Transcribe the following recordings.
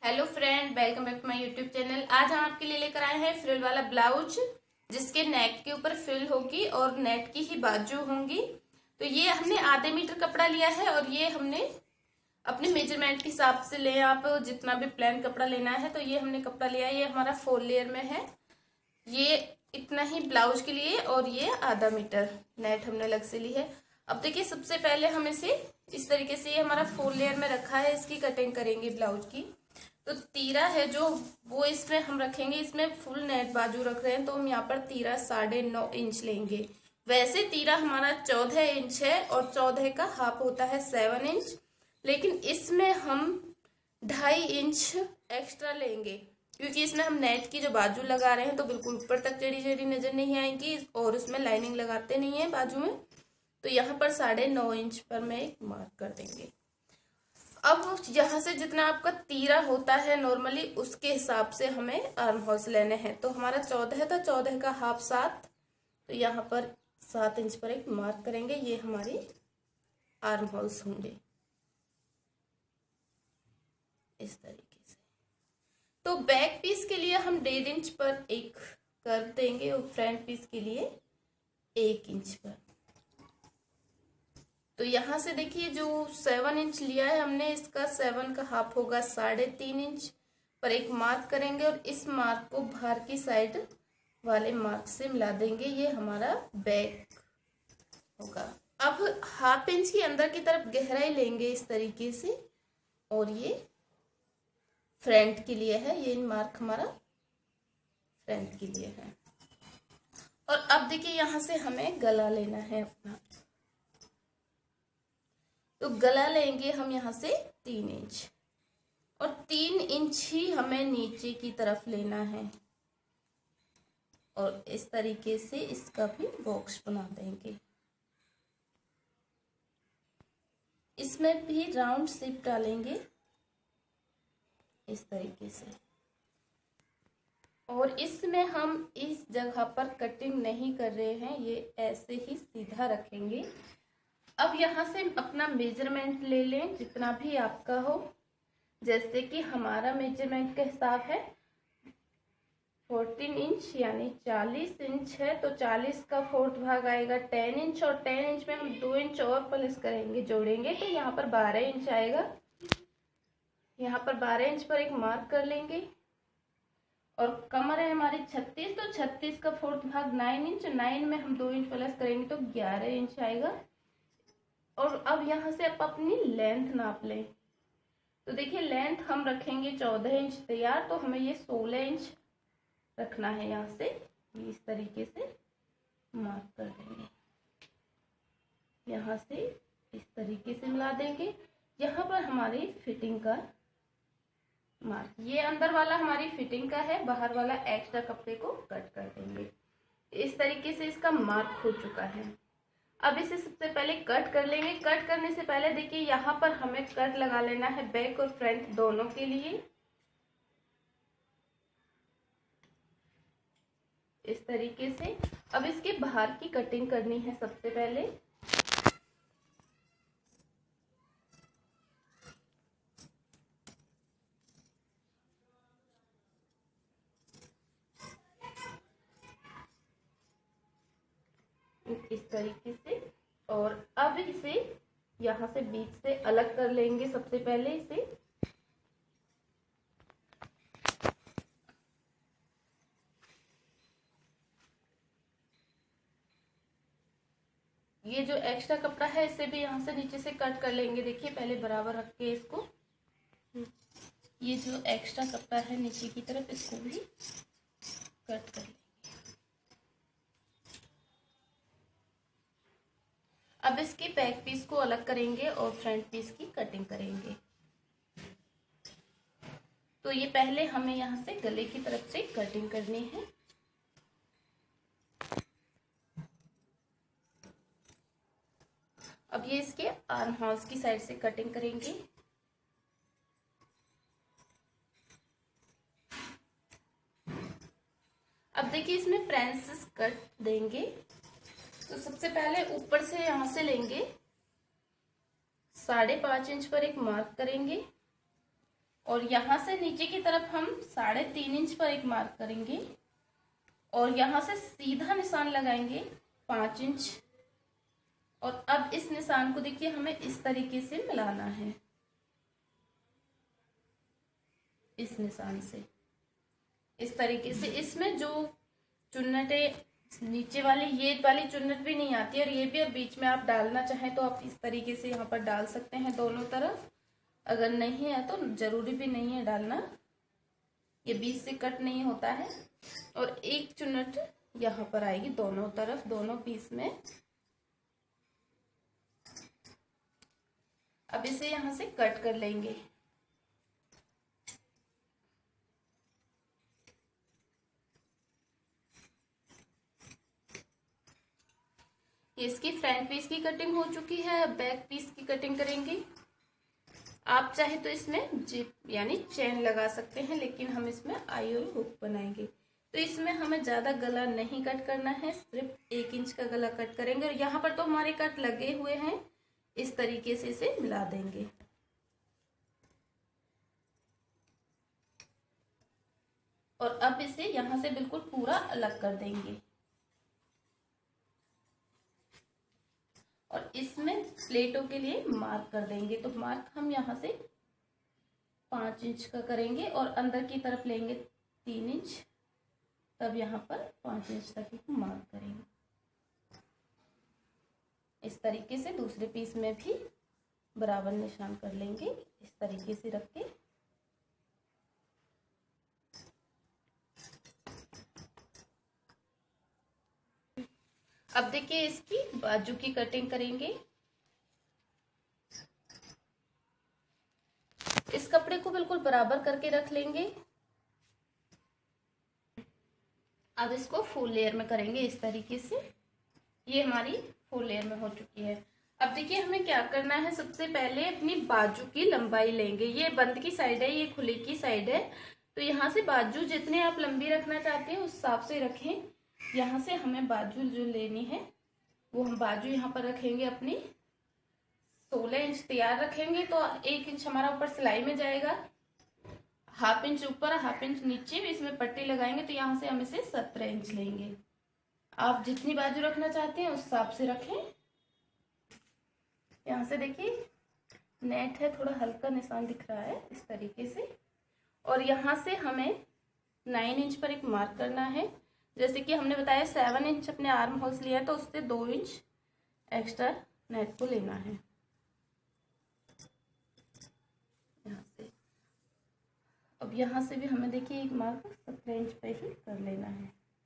Hello friend, welcome back to my YouTube channel. आज हम आपके लिए लेकर आए हैं फ्रिल वाला ब्लाउज, जिसके नेक के ऊपर फ्रिल होगी और नेट की ही बाजू होंगी। तो ये हमने आधे मीटर कपड़ा लिया है और ये हमने अपने मेजरमेंट के हिसाब से ले, आप जितना भी प्लेन कपड़ा लेना है तो ये हमने कपड़ा लिया है। ये हमारा 4 लेयर में है, ये इतना ही ब्लाउज के लिए और ये आधा मीटर नेट हमने अलग से ली है। अब देखिए, सबसे पहले हम इसे इस तरीके से, ये हमारा 4 लेयर में रखा है, इसकी कटिंग करेंगे ब्लाउज की। तो तीरा है जो वो इसमें हम रखेंगे, इसमें फुल नेट बाजू रख रहे हैं तो हम यहाँ पर तीरा 9.5 इंच लेंगे। वैसे तीरा हमारा 14 इंच है और 14 का हाफ होता है 7 इंच, लेकिन इसमें हम 2.5 इंच एक्स्ट्रा लेंगे क्योंकि इसमें हम नेट की जो बाजू लगा रहे हैं तो बिल्कुल ऊपर तक टेढ़ी टेढ़ी नजर नहीं आएंगी और उसमें लाइनिंग लगाते नहीं है बाजू में। तो यहाँ पर 9.5 इंच पर मैं एक मार्क कर देंगे। अब यहाँ से जितना आपका तीरा होता है नॉर्मली, उसके हिसाब से हमें आर्म होल्स लेने हैं। तो हमारा 14 था, 14 का हाफ 7, तो यहाँ पर 7 इंच पर एक मार्क करेंगे। ये हमारी आर्म होल्स होंगे इस तरीके से। तो बैक पीस के लिए हम 1.5 इंच पर एक कर देंगे और फ्रंट पीस के लिए 1 इंच पर। तो यहाँ से देखिए, जो 7 इंच लिया है हमने, इसका 7 का हाफ होगा 3.5 इंच पर एक मार्क करेंगे और इस मार्क को बाहर की साइड वाले मार्क से मिला देंगे। ये हमारा बैक होगा। अब हाफ इंच की अंदर की तरफ गहराई लेंगे इस तरीके से और ये फ्रंट के लिए है, ये मार्क हमारा फ्रंट के लिए है। और अब देखिए, यहाँ से हमें गला लेना है अपना, तो गला लेंगे हम यहाँ से 3 इंच और 3 इंच ही हमें नीचे की तरफ लेना है और इस तरीके से इसका भी बॉक्स बना देंगे। इसमें भी राउंड शेप डालेंगे इस तरीके से और इसमें हम इस जगह पर कटिंग नहीं कर रहे हैं, ये ऐसे ही सीधा रखेंगे। अब यहाँ से अपना मेजरमेंट ले लें जितना भी आपका हो। जैसे कि हमारा मेजरमेंट का हिसाब है 14 इंच यानी 40 इंच है, तो 40 का 4th भाग आएगा 10 इंच और 10 इंच में हम 2 इंच और प्लस करेंगे, जोड़ेंगे, तो यहाँ पर 12 इंच आएगा। यहाँ पर 12 इंच पर एक मार्क कर लेंगे और कमर है हमारी 36, तो 36 का 4th भाग 9 इंच, 9 में हम 2 इंच प्लस करेंगे तो 11 इंच आएगा। और अब यहाँ से आप अपनी लेंथ नाप लें। तो देखिए, लेंथ हम रखेंगे 14 इंच तैयार, तो हमें ये 16 इंच रखना है। यहाँ से इस तरीके से मार्क कर देंगे, यहाँ से इस तरीके से मिला देंगे। यहाँ पर हमारी फिटिंग का मार्क, ये अंदर वाला हमारी फिटिंग का है, बाहर वाला एक्स्ट्रा कपड़े को कट कर देंगे। इस तरीके से इसका मार्क हो चुका है। अब इसे सबसे पहले कट कर लेंगे। कट करने से पहले देखिए, यहाँ पर हमें कट लगा लेना है बैक और फ्रंट दोनों के लिए इस तरीके से। अब इसके बाहर की कटिंग करनी है सबसे पहले। इस तरीके से, और अब इसे यहाँ से बीच से अलग कर लेंगे सबसे पहले इसे। ये जो एक्स्ट्रा कपड़ा है इसे भी यहाँ से नीचे से कट कर लेंगे। देखिए, पहले बराबर रख के इसको, ये जो एक्स्ट्रा कपड़ा है नीचे की तरफ, इसको भी कट कर लेंगे। अब इसके बैक पीस को अलग करेंगे और फ्रंट पीस की कटिंग करेंगे। तो ये पहले हमें यहाँ से गले की तरफ से कटिंग करनी है। अब ये इसके आर्म होल्स की साइड से कटिंग करेंगे। अब देखिए, इसमें प्रिंसेस कट देंगे। तो सबसे पहले ऊपर से यहाँ से लेंगे 5.5 इंच पर एक मार्क करेंगे और यहाँ से नीचे की तरफ हम 3.5 इंच पर एक मार्क करेंगे और यहाँ से सीधा निशान लगाएंगे 5 इंच। और अब इस निशान को देखिए हमें इस तरीके से मिलाना है, इस निशान से इस तरीके से। इसमें जो चुन्नट है नीचे वाली, ये वाली चुन्नट भी नहीं आती और ये भी, और बीच में आप डालना चाहें तो आप इस तरीके से यहाँ पर डाल सकते हैं दोनों तरफ। अगर नहीं है तो जरूरी भी नहीं है डालना, ये बीच से कट नहीं होता है। और एक चुन्नट यहाँ पर आएगी दोनों तरफ, दोनों पीस में। अब इसे यहाँ से कट कर लेंगे। इसकी फ्रंट पीस की कटिंग हो चुकी है, अब बैक पीस की कटिंग करेंगे। आप चाहे तो इसमें जिप यानी चेन लगा सकते हैं, लेकिन हम इसमें आई और हुक बनाएंगे। तो इसमें हमें ज्यादा गला नहीं कट करना है, सिर्फ 1 इंच का गला कट करेंगे। और यहाँ पर तो हमारे कट लगे हुए हैं, इस तरीके से इसे मिला देंगे। और अब इसे यहाँ से बिल्कुल पूरा अलग कर देंगे। और इसमें प्लेटों के लिए मार्क कर देंगे। तो मार्क हम यहाँ से 5 इंच का करेंगे और अंदर की तरफ लेंगे 3 इंच, तब यहाँ पर 5 इंच तक मार्क करेंगे। इस तरीके से दूसरे पीस में भी बराबर निशान कर लेंगे, इस तरीके से रख के। अब देखिए इसकी बाजू की कटिंग करेंगे। इस कपड़े को बिल्कुल बराबर करके रख लेंगे। अब इसको फुल लेयर में करेंगे इस तरीके से। ये हमारी फुल लेयर में हो चुकी है। अब देखिए हमें क्या करना है, सबसे पहले अपनी बाजू की लंबाई लेंगे। ये बंद की साइड है, ये खुली की साइड है। तो यहाँ से बाजू जितने आप लंबी रखना चाहते हैं उस हिसाब से रखें। यहाँ से हमें बाजू जो लेनी है वो हम बाजू यहाँ पर रखेंगे अपनी 16 इंच तैयार रखेंगे। तो 1 इंच हमारा ऊपर सिलाई में जाएगा, 1/2 इंच ऊपर 1/2 इंच नीचे भी इसमें पट्टी लगाएंगे। तो यहाँ से हम इसे 17 इंच लेंगे। आप जितनी बाजू रखना चाहते हैं उस हिसाब से रखें। यहाँ से देखिए नेट है, थोड़ा हल्का निशान दिख रहा है इस तरीके से। और यहाँ से हमें 9 इंच पर एक मार्क करना है। जैसे कि हमने बताया 7 इंच अपने आर्म होल्स लिया है, तो उससे 2 इंच एक्स्ट्रा नेट को लेना है यहाँ से। अब यहाँ से भी हमें देखिए एक मार्क 17 इंच पे ही कर लेना है।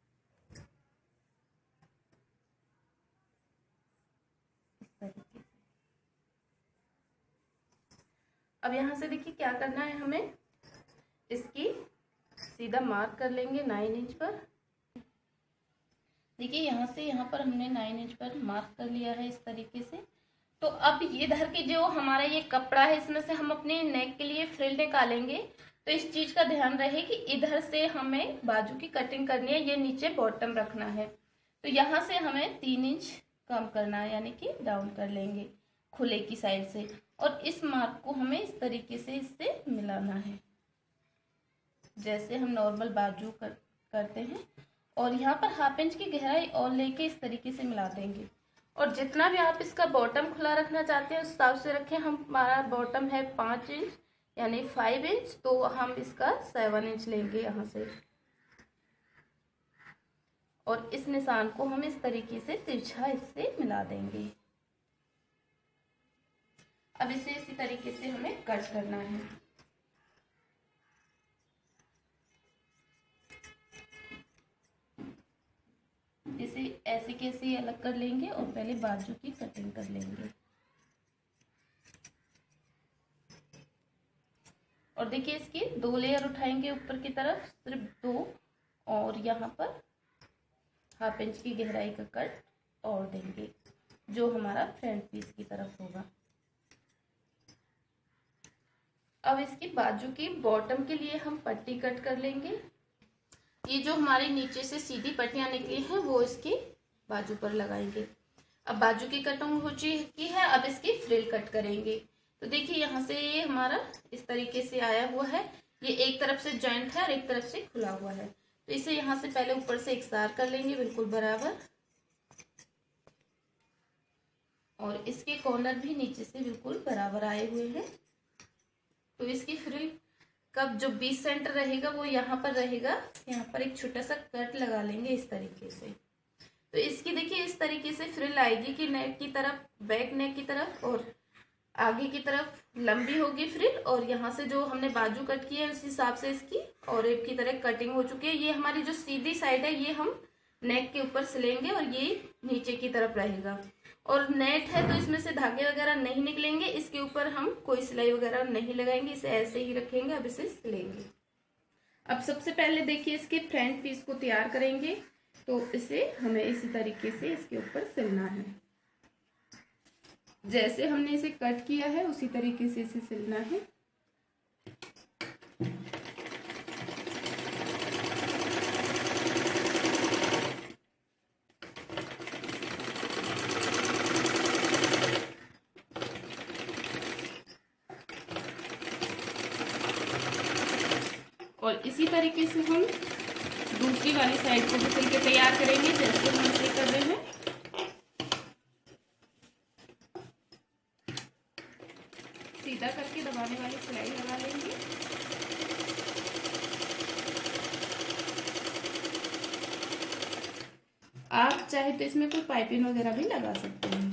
इस तरीके से। अब यहाँ से देखिए क्या करना है, हमें इसकी सीधा मार्क कर लेंगे 9 इंच पर। देखिए यहाँ से यहाँ पर हमने 9 इंच पर मार्क कर लिया है इस तरीके से। तो अब इधर के जो हमारा ये कपड़ा है इसमें से हम अपने नेक के लिए फ्रिल निकालेंगे। तो इस चीज का ध्यान रहे कि इधर से हमें बाजू की कटिंग करनी है, ये नीचे बॉटम रखना है। तो यहाँ से हमें 3 इंच कम करना है, यानी कि डाउन कर लेंगे खुले की साइड से। और इस मार्क को हमें इस तरीके से इससे मिलाना है, जैसे हम नॉर्मल बाजू करते हैं। और यहाँ पर 1/2 इंच की गहराई और लेके इस तरीके से मिला देंगे। और जितना भी आप इसका बॉटम खुला रखना चाहते हैं उस हिसाब से रखें। हमारा बॉटम है 5 इंच यानी 5 इंच, तो हम इसका 7 इंच लेंगे यहाँ से। और इस निशान को हम इस तरीके से तिरछा इससे मिला देंगे। अब इसे इसी तरीके से हमें कट करना है। इसे ऐसे कैसे अलग कर लेंगे और पहले बाजू की कटिंग कर लेंगे। और देखिए इसकी 2 लेयर उठाएंगे ऊपर की तरफ, सिर्फ 2। और यहाँ पर 1/2 इंच की गहराई का कट और देंगे, जो हमारा फ्रंट पीस की तरफ होगा। अब इसकी बाजू की बॉटम के लिए हम पट्टी कट कर लेंगे। ये जो हमारे नीचे से सीधी पट्टियां निकली हैं वो इसकी बाजू पर लगाएंगे। अब बाजू की कटिंग हो चुकी है, अब इसकी फ्रिल कट करेंगे। तो देखिए यहाँ से ये हमारा इस तरीके से आया हुआ है। ये एक तरफ से जॉइंट है और एक तरफ से खुला हुआ है। तो इसे यहाँ से पहले ऊपर से इकसार कर लेंगे बिल्कुल बराबर, और इसके कॉर्नर भी नीचे से बिल्कुल बराबर आए हुए हैं। तो इसकी फ्रिल का जो 20 सेंटर रहेगा वो यहाँ पर रहेगा। यहाँ पर एक छोटा सा कट लगा लेंगे इस तरीके से। तो इसकी देखिए इस तरीके से फ्रिल आएगी कि नेक की तरफ, बैक नेक की तरफ, और आगे की तरफ लंबी होगी फ्रिल, और यहाँ से जो हमने बाजू कट की है उस हिसाब से इसकी और एक की तरह कटिंग हो चुकी है। ये हमारी जो सीधी साइड है ये हम नेक के ऊपर सिलेंगे और ये नीचे की तरफ रहेगा। और नेट है तो इसमें से धागे वगैरह नहीं निकलेंगे, इसके ऊपर हम कोई सिलाई वगैरह नहीं लगाएंगे, इसे ऐसे ही रखेंगे। अब इसे सिलेंगे। अब सबसे पहले देखिए इसके फ्रंट पीस को तैयार करेंगे। तो इसे हमें इसी तरीके से इसके ऊपर सिलना है। जैसे हमने इसे कट किया है उसी तरीके से इसे सिलना है। और इसी तरीके से हम दूसरी वाली साइड को भी सिल के तैयार करेंगे जैसे हम इसे कर रहे हैं। सीधा करके दबाने वाली सिलाई लगा लेंगे। आप चाहे तो इसमें कोई पाइपिंग वगैरह भी लगा सकते हैं।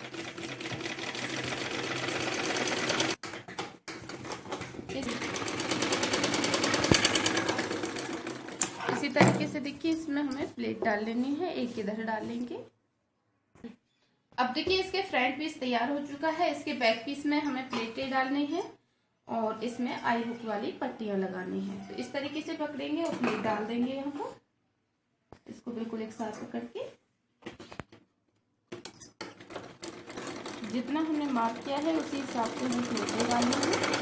इसी तरीके से देखिए इसमें हमें प्लेट डाल लेनी है, एक इधर डाल लेंगे। अब देखिए इसके फ्रंट पीस तैयार हो चुका है। इसके बैक पीस में हमें प्लेटें डालनी है और इसमें आई हुक वाली पट्टियां लगानी है। तो इस तरीके से पकड़ेंगे और प्लेट डाल देंगे यहाँ पर। इसको बिल्कुल एक साथ पकड़ के जितना हमने मार्क किया है उसी हिसाब से हम प्लेटें डालेंगे।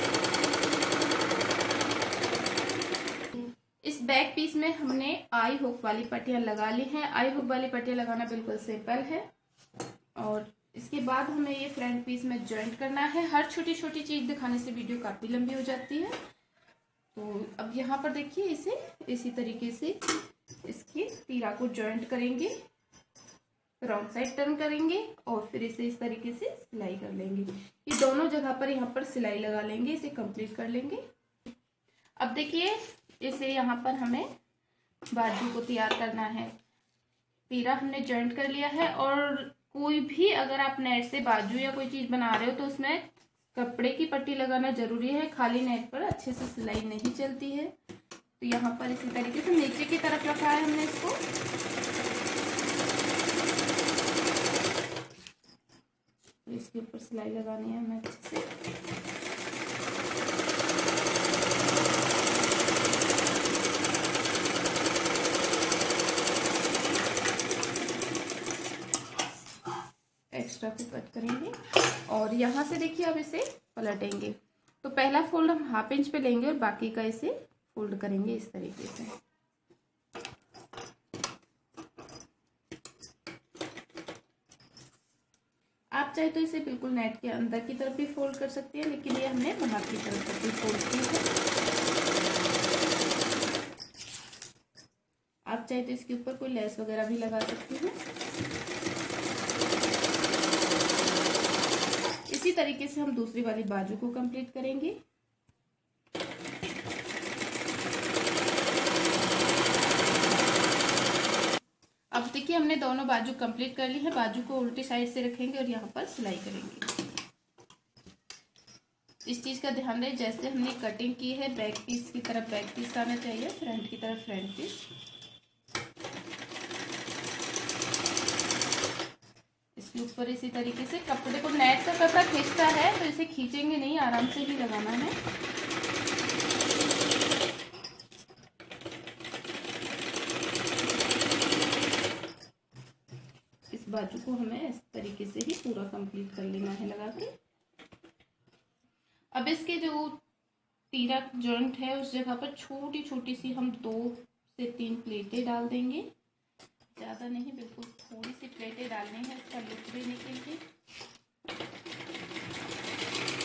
इस बैक पीस में हमने आई हुक वाली पट्टियां लगा ली हैं। आई हुक वाली पट्टियां लगाना बिल्कुल सिंपल है। और इसके बाद हमें ये फ्रंट पीस में जॉइंट करना है। हर छोटी छोटी चीज दिखाने से वीडियो काफी लंबी हो जाती है। तो अब यहाँ पर देखिए इसे इसी तरीके से इसकी तीरा को जॉइंट करेंगे, राउंड साइड टर्न करेंगे और फिर इसे इस तरीके से सिलाई कर लेंगे। ये दोनों जगह पर यहाँ पर सिलाई लगा लेंगे, इसे कंप्लीट कर लेंगे। अब देखिए इसे यहाँ पर हमें बाजू को तैयार करना है। तीरा हमने जॉइंट कर लिया है। और कोई भी अगर आप नेट से बाजू या कोई चीज बना रहे हो तो उसमें कपड़े की पट्टी लगाना जरूरी है। खाली नेट पर अच्छे से सिलाई नहीं चलती है। तो यहाँ पर इसी तरीके से नीचे की तरफ रखा है हमने इसको। इसके ऊपर सिलाई लगानी है हमें अच्छे से। एक्स्ट्रा को कट करेंगे और यहाँ से देखिए अब इसे पलटेंगे। तो पहला फोल्ड हम हाफ इंच पे लेंगे और बाकी का इसे फोल्ड करेंगे इस तरीके से। आप चाहे तो इसे बिल्कुल नेट के अंदर की तरफ भी फोल्ड कर सकते हैं, लेकिन ये हमने बाहर की तरफ भी फोल्ड की है। आप चाहे तो इसके ऊपर कोई लेस वगैरह भी लगा सकते हैं। इसी तरीके से हम दूसरी वाली बाजू को कंप्लीट करेंगे। अब देखिए हमने दोनों बाजू कंप्लीट कर ली है। बाजू को उल्टी साइड से रखेंगे और यहाँ पर सिलाई करेंगे। इस चीज का ध्यान दें, जैसे हमने कटिंग की है बैक पीस की तरफ बैक पीस आना चाहिए, फ्रंट की तरफ फ्रंट पीस। इसके ऊपर इसी तरीके से कपड़े को, नेट का कपड़ा खींचता है तो इसे खींचेंगे नहीं, आराम से ही लगाना है। इस बाजू को हमें इस तरीके से ही पूरा कंप्लीट कर लेना है लगा के। अब इसके जो तीरा जॉइंट है उस जगह पर छोटी छोटी सी हम 2 से 3 प्लेटें डाल देंगे। ज़्यादा नहीं, बिल्कुल थोड़ी सी प्लेटें डालनी है इसका लुक देने के लिए।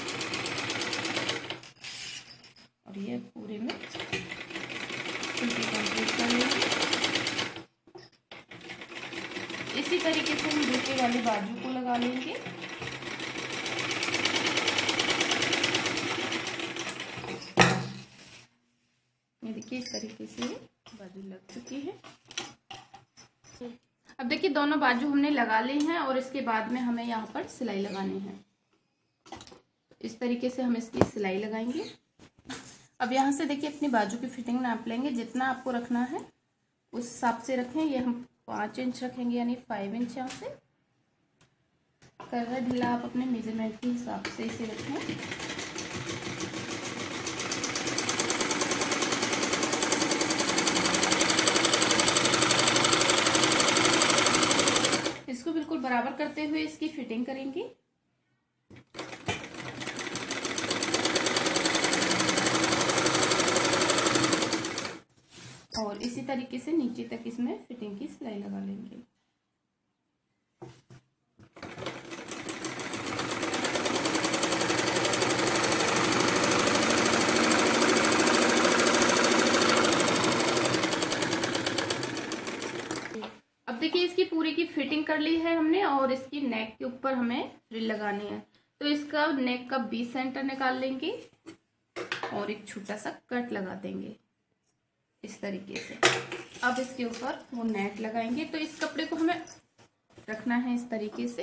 और ये पूरे में कंप्लीट कर लेंगे। इसी तरीके से हम दूसरे वाले बाजू को लगा लेंगे। ये देखिए इस तरीके से बाजू लग चुकी है। अब देखिए दोनों बाजू हमने लगा ली हैं और इसके बाद में हमें यहाँ पर सिलाई लगानी है। इस तरीके से हम इसकी सिलाई लगाएंगे। अब यहाँ से देखिए अपनी बाजू की फिटिंग नाप लेंगे। जितना आपको रखना है उस हिसाब से रखें। ये हम 5 इंच रखेंगे, यानी 5 इंच यहाँ से कर रहे ढीला। आप अपने मेजरमेंट के हिसाब से इसे रखें। इसको बिल्कुल बराबर करते हुए इसकी फिटिंग करेंगे। और इसी तरीके से नीचे तक इसमें फिटिंग की सिलाई लगा लेंगे। अब देखिए इसकी पूरी की फिटिंग कर ली है हमने और इसकी नेक के ऊपर हमें फ्रिल लगानी है। तो इसका नेक का 20 सेंटर निकाल लेंगे और एक छोटा सा कट लगा देंगे इस तरीके से। अब इसके ऊपर वो नेट लगाएंगे। तो इस कपड़े को हमें रखना है इस तरीके से।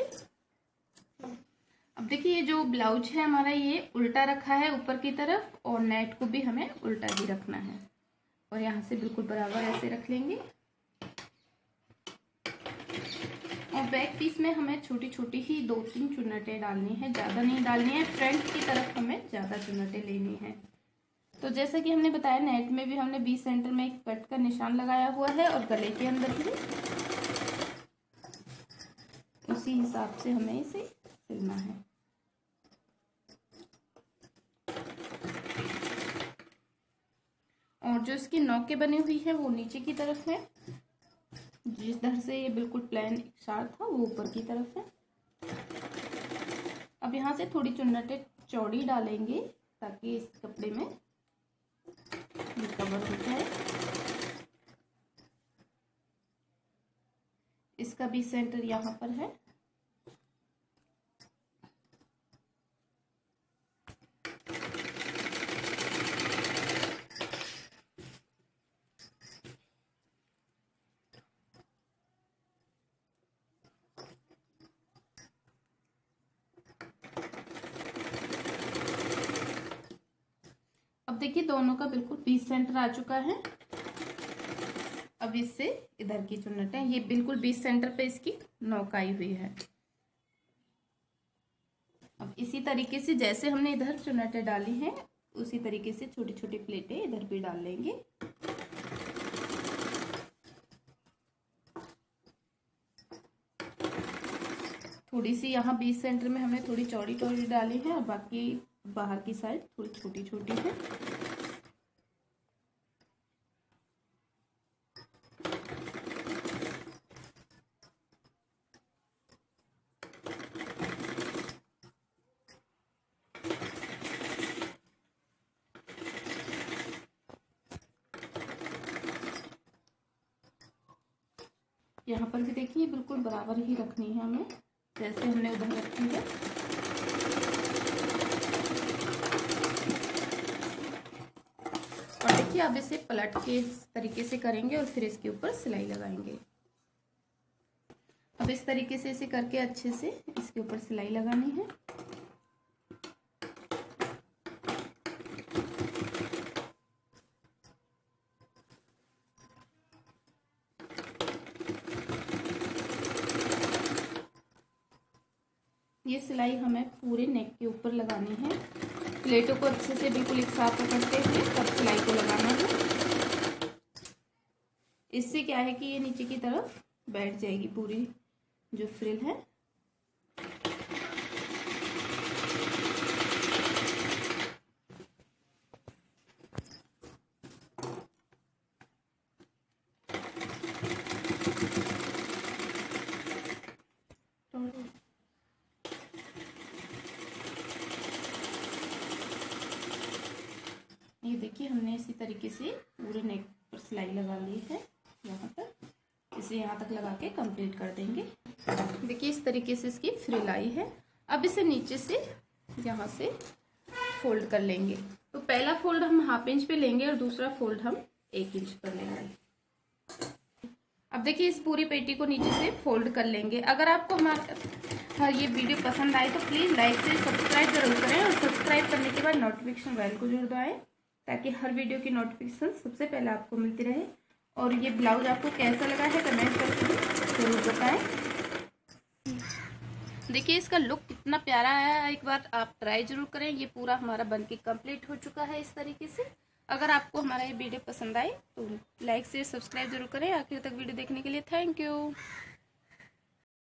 अब देखिए ये जो ब्लाउज है हमारा ये उल्टा रखा है ऊपर की तरफ और नेट को भी हमें उल्टा ही रखना है और यहाँ से बिल्कुल बराबर ऐसे रख लेंगे। और बैक पीस में हमें छोटी छोटी ही 2-3 चुन्नटें डालनी है, ज़्यादा नहीं डालनी है। फ्रंट की तरफ हमें ज़्यादा चुन्नटें लेनी है। तो जैसा कि हमने बताया नेट में भी हमने 20 सेंटर में एक कट का निशान लगाया हुआ है और गले के अंदर भी उसी हिसाब से हमें इसे सिलना है। और जो इसकी नोकें बनी हुई है वो नीचे की तरफ है। जिधर से ये बिल्कुल प्लेन शार्ट था वो ऊपर की तरफ है। अब यहाँ से थोड़ी चुन्नटें चौड़ी डालेंगे ताकि इस कपड़े में कवर हो जाए। इसका भी सेंटर यहाँ पर है। अब देखिए दोनों का बिल्कुल 20 सेंटर आ चुका है। अब इससे इधर की चुन्नटें ये बिल्कुल 20 सेंटर पे इसकी नोक आई हुई है। अब इसी तरीके से जैसे हमने इधर चुन्नटें डाली हैं उसी तरीके से छोटी छोटी प्लेटें इधर भी डाल लेंगे। थोड़ी सी यहाँ 20 सेंटर में हमने थोड़ी चौड़ी चौड़ी डाली है और बाकी बाहर की साइड थोड़ी छोटी छोटी है। यहाँ पर भी देखिए बिल्कुल बराबर ही रखनी है हमें जैसे हमने उधर रखी है। और देखिए अब इसे पलट के इस तरीके से करेंगे और फिर इसके ऊपर सिलाई लगाएंगे। अब इस तरीके से इसे करके अच्छे से इसके ऊपर सिलाई लगानी है। ये सिलाई हमें पूरे नेक के ऊपर लगानी है। प्लेटों को अच्छे से बिल्कुल एक साथ पकड़ते हुए तब सिलाई को लगाना है। इससे क्या है कि ये नीचे की तरफ बैठ जाएगी पूरी जो फ्रिल है। ये देखिए हमने इसी तरीके से पूरे नेक पर सिलाई लगा ली है। यहाँ पर इसे यहाँ तक लगा के कंप्लीट कर देंगे। देखिए इस तरीके से इसकी फ्रिल आई है। अब इसे नीचे से यहाँ से फोल्ड कर लेंगे। तो पहला फोल्ड हम 1/2 इंच पे लेंगे और दूसरा फोल्ड हम 1 इंच पर लेंगे। अब देखिए इस पूरी पेटी को नीचे से फोल्ड कर लेंगे। अगर आपको हमारा ये वीडियो पसंद आए तो प्लीज़ लाइक से सब्सक्राइब जरूर करें और सब्सक्राइब करने के बाद नोटिफिकेशन बेल को जरूर दबाएं ताकि हर वीडियो की नोटिफिकेशन सबसे पहले आपको मिलती रहे। और ये ब्लाउज आपको कैसा लगा है कमेंट करके जरूर बताएं। देखिए इसका लुक कितना प्यारा आया है, एक बार आप ट्राई जरूर करें। ये पूरा हमारा बनके कंप्लीट हो चुका है इस तरीके से। अगर आपको हमारा ये वीडियो पसंद आए तो लाइक से सब्सक्राइब जरूर करें। आखिर तक वीडियो देखने के लिए थैंक यू।